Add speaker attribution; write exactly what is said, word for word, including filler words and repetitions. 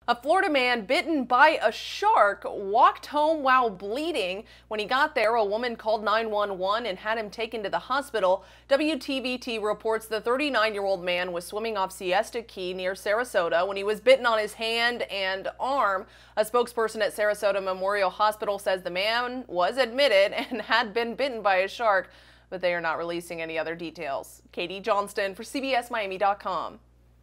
Speaker 1: A Florida man bitten by a shark walked home while bleeding. When he got there, a woman called nine one one and had him taken to the hospital. W T V T reports the thirty-nine-year-old man was swimming off Siesta Key near Sarasota when he was bitten on his hand and arm. A spokesperson at Sarasota Memorial Hospital says the man was admitted and had been bitten by a shark, but they are not releasing any other details. Katie Johnston for C B S Miami dot com.